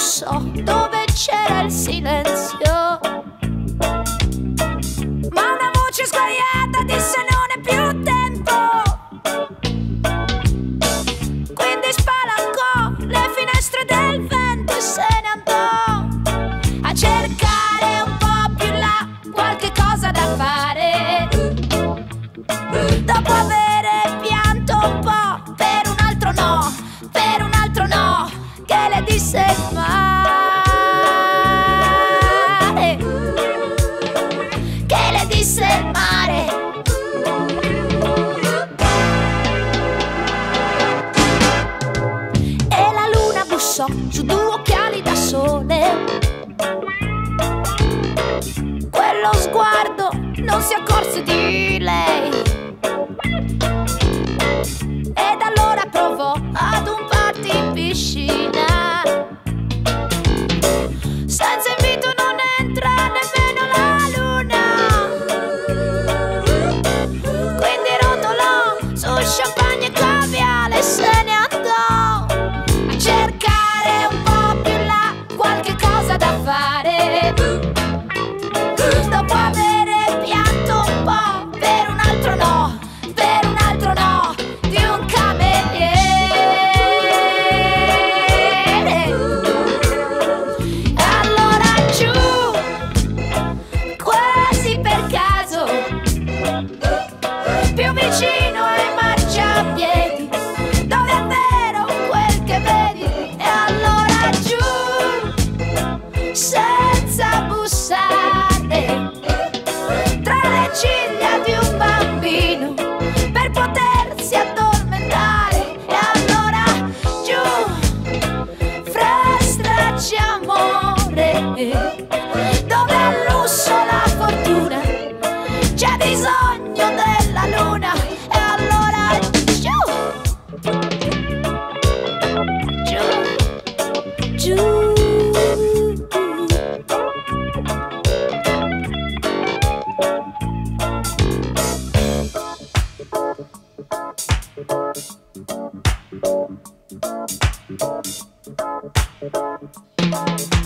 bussò dove c'era il silenzio, ma una voce sguaiata disse non è più tempo. Quindi spalancò le finestre del vento e se ne andò a cercare un po' più là qualche cosa da fare. Dopo avere pianto un po' per un altro no, per un altro no, che le disse il mare, che le disse il mare. E la luna bussò su due occhiali da sole. Quello sguardo non si accorse di lei, ed allora provò ad un party in piscina. Senza invito non entra nemmeno la luna, quindi rotolò su champagne e caviale e se ne andò a cercare un po' più là qualche cosa da fare. Dopo avere pianto un po' per un altro no, per un altro no di un cameriere, allora giù, quasi per caso, più vicino ai marciapiedi, dove è vero quel che vedi, e allora giù, senza bussare, tra le ciglia di un bambino per potersi addormentare, e allora giù, fra stracci amore, dove al lusso la fortuna c'è bisogno della luna, e allora giù, giù, giù. Thank you.